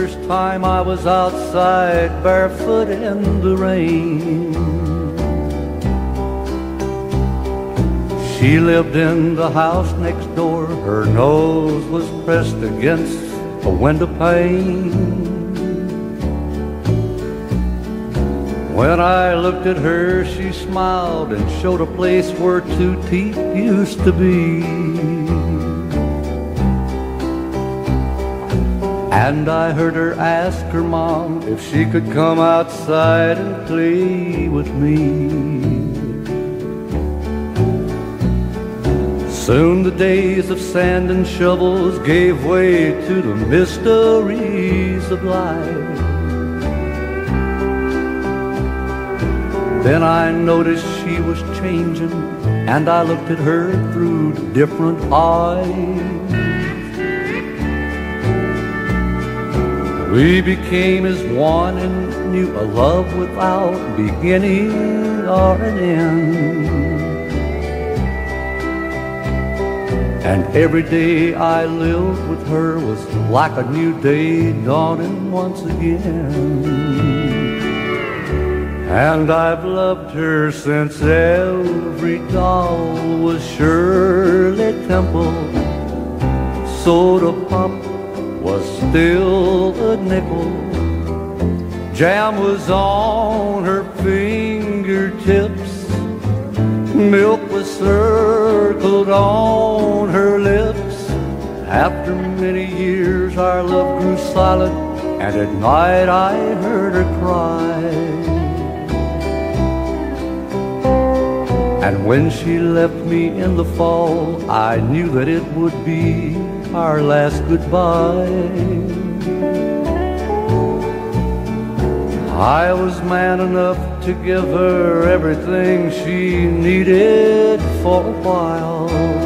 first time I was outside barefoot in the rain. She lived in the house next door. Her nose was pressed against a window pane. When I looked at her, she smiled and showed a place where two teeth used to be. And I heard her ask her mom if she could come outside and play with me. Soon the days of sand and shovels gave way to the mysteries of life. Then I noticed she was changing, and I looked at her through different eyes. We became as one and knew a love without beginning or an end. And every day I lived with her was like a new day dawning once again. And I've loved her since every doll was Shirley Temple. Soda pop was still a nickel. Jam was on her fingertips. Milk was circled on her lips. After many years our love grew silent, and at night I heard her cry. And when she left me in the fall, I knew that it would be our last goodbye. I was man enough to give her everything she needed for a while.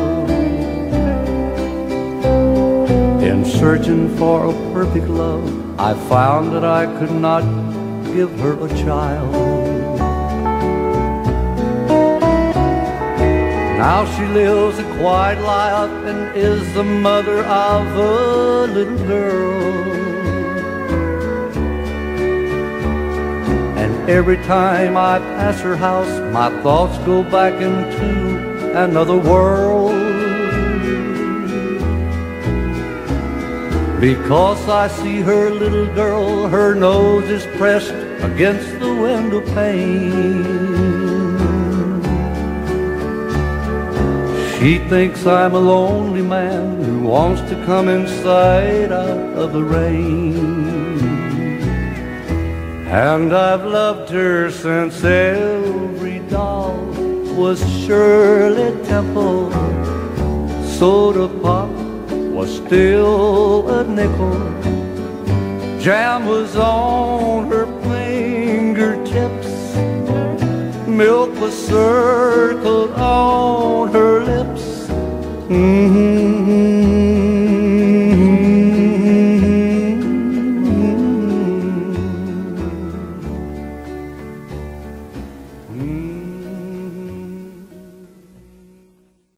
In searching for a perfect love, I found that I could not give her a child. Now she lives a quiet life and is the mother of a little girl. And every time I pass her house, my thoughts go back into another world. Because I see her little girl, her nose is pressed against the window pane. She thinks I'm a lonely man who wants to come inside out of the rain. And I've loved her since every doll was Shirley Temple. Soda pop was still a nickel. Jam was on her fingertips. Milk was circled on her lips.